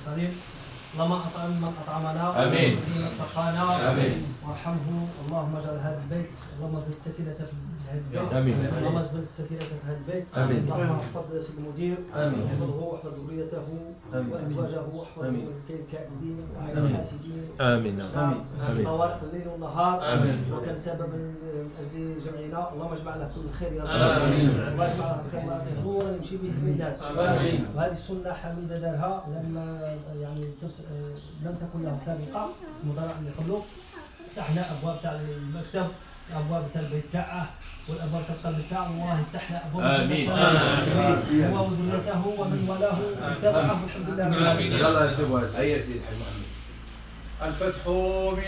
المرسلين. اللهم اطعم من اطعمنا، امين، من سقانا، امين، وارحمه. اللهم اجعل هذا البيت، اللهم انزل السكينه في هذا البيت، امين، اللهم انزل السكينه في هذا البيت، امين، اللهم احفظ سيد المدير، امين، احفظه واحفظ ذريته وازواجه، واحفظه من كيد الكائدين ومن الحاسدين، امين، امين، طوارئ الليل والنهار، امين، وكان سببا من اجل جمعنا. اللهم اجمع له كل خير يا رب، امين، اللهم اجمع له الخير واعطيه نورا يمشي به من الناس. امين. وهذه السنه حميده دارها لما يعني لم تكن لها سابقه المدراء اللي قبله. فتحنا ابواب تاع المكتب، ابواب تاع البيت تاعه، والابواب تاع القلب تاعه. الله يفتح له ابواب امين، هو وذريته ومن والاه اتبعه الحمد لله. امين. يلا يا سيدي، هيا سيدي الحاج محمد. الفتح